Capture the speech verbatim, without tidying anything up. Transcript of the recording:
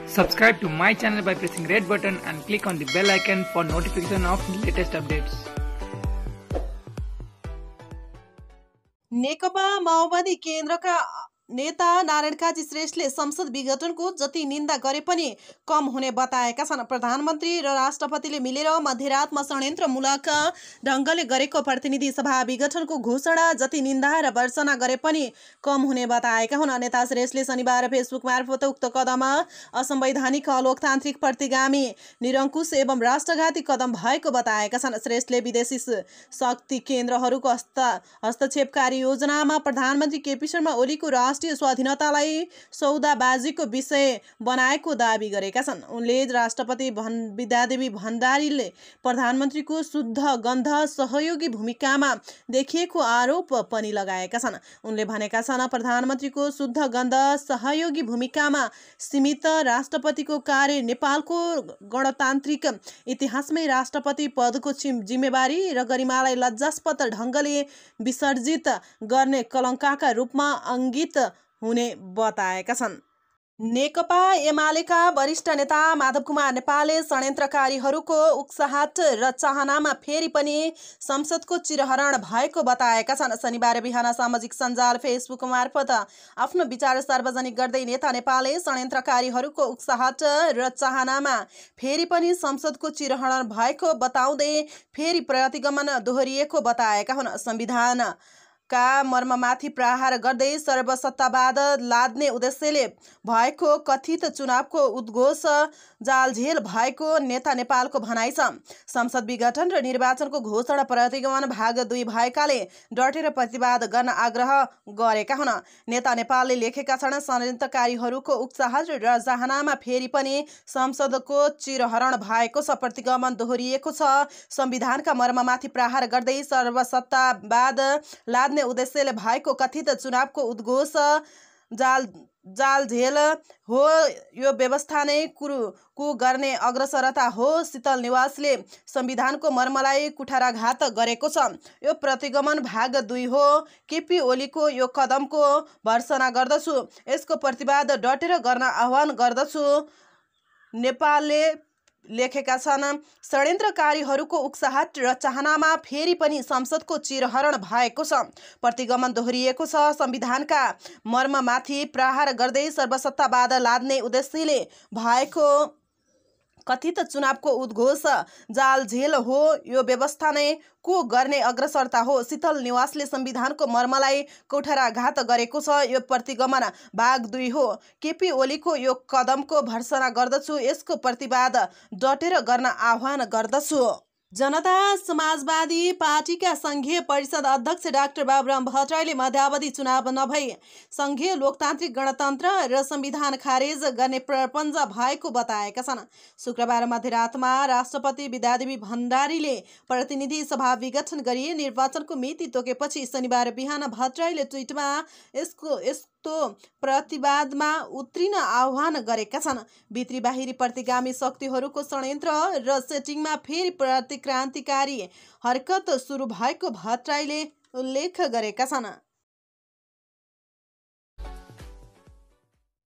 Subscribe to my channel by pressing red button and click on the bell icon for notification of latest updates. नेकपा माओवादी केन्द्रका नेता नारायण काजी श्रेष्ठले संसद विघटनको जति निन्दा गरे पनि कम हुने बताएका छन्। प्रधानमन्त्री र राष्ट्रपतिले मिलेर मध्यरातमा षड्यन्त्रमूलक ढङ्गले गरेको प्रतिनिधि सभा विघटनको घोषणा जति निन्दा र भर्त्सना गरे पनि कम हुने बताएका हुन्। नेता श्रेष्ठले शनिबार फेसबुक मार्फत उक्त कदम असंवैधानिक, अलोकतान्त्रिक, प्रतिगामी, निरङ्कुश एवं राष्ट्रघाती कदम भएको बताएका छन्। श्रेष्ठले विदेशी शक्ति केन्द्रहरूको हस्त हस्तक्षेपकारी योजनामा प्रधानमन्त्री केपी शर्मा ओलीको राष्ट्रिय स्वाधीनतालाई सौदाबाजीको विषय बनाएको दाबी गरेका छन्। उनले राष्ट्रपति विद्यादेवी भण्डारीले प्रधानमन्त्रीको शुद्ध गन्ध सहयोगी भूमिकामा देखिएको आरोप पनि लगाएका छन्। उनले भनेका छन्, प्रधानमन्त्रीको शुद्ध गन्ध सहयोगी भूमिकामा सीमित राष्ट्रपतिको कार्य नेपालको गणतान्त्रिक इतिहासमै राष्ट्रपति पदको जिम्मेवारी र गरिमालाई लज्जास्पद ढङ्गले विसर्जित गर्ने कलङ्कका रूपमा अङ्कित हुने बताएका छन्। नेकपा एमालेका वरिष्ठ नेता माधव कुमार नेपालले षड्यन्त्रकारीहरूको उक्साहट र चाहनामा फेरि पनि संसदको चिरहरण भएको बताएका छन्। शनिबार बिहान सामाजिक सञ्जाल फेसबुक मार्फत आफ्नो विचार सार्वजनिक गर्दै नेता नेपालले षड्यन्त्रकारीहरूको उक्साहट र चाहनामा फेरि पनि संसदको चिरहरण भएको बताउँदै फेरि प्रतिगमन दोहोरिएको बताएका हुन्। संविधान का मर्ममाथि प्रहार गर्दै सर्वसत्तावाद लाद्ने उद्देश्यले भएको कथित चुनावको उद्घोष जालझेल भएको नेता नेपालको भनाइ छ। संसद विघटन र निर्वाचनको घोषणा प्रतिगमन भाग दुई भएकाले डटेर प्रतिवाद गर्न आग्रह गरेका हुन्। नेता नेपालले लेखेका छन्, षड्यन्त्रकारीहरूको उक्साहट र चाहनामा फेरि पनि संसदको चिरहरण भएको छ, प्रतिगमन दोहोरिएको छ। संविधानका मर्ममाथि प्रहार गर्दै सर्वसत्तावाद लाद्ने उद्देश्यले भएको कथित चुनावको उद्घोष जाल जालझेल हो। यो व्यवस्था नै कुरु कु गर्ने अग्रसरता हो। शीतल निवासले संविधानको मर्मलाई कुठाराघात गरेको छ। यो प्रतिगमन भाग दुई हो। केपी ओलीको यो कदमको भर्त्सना गर्दछु, यसको प्रतिवाद डटेर गर्न आह्वान गर्दछु। नेपालले लेखेका छन्, षड्यन्त्रकारीहरूको उक्साहट र चाहनामा फेरि पनि संसदको चिरहरण भएको छ, प्रतिगमन दोहोरिएको छ। संविधानका मर्ममाथि प्रहार गर्दै सर्वसत्तावाद लाद्ने उद्देश्यले भएको कथित चुनावको उद्घोष जालझेल हो। यो व्यवस्था नै को गर्ने अग्रसरता हो। शीतल निवासले संविधानको मर्मलाई कुठाराघात गरेको छ। यो प्रतिगमन भाग दुई हो। केपी ओलीको यो कदमको भर्त्सना गर्दछु, यसको प्रतिवाद डटेर गर्न आह्वान गर्दछु। जनता समाजवादी पार्टीका संघीय परिषद अध्यक्ष डाक्टर बाबुराम भट्टराईले मध्यावधि चुनाव नभई संघीय लोकतान्त्रिक गणतन्त्र र संविधान खारेज गर्ने प्रपञ्च भएको बताएका छन्। शुक्रबार मध्यरातमा राष्ट्रपति विद्यादेवी भण्डारीले प्रतिनिधि सभा विघटन गरी निर्वाचनको मिति तोकेपछि शनिबार बिहान भट्टराईले ट्विटमा यसको यस्तो प्रतिवादमा उत्रिन आह्वान गरेका छन्। भित्री बाहिरी प्रतिगामी शक्तिहरूको षड्यन्त्र र सेटिङमा फेरि प्रतिक्रान्तिकारी हरकत सुरु भएको भट्टराईले उल्लेख गरेका छन्।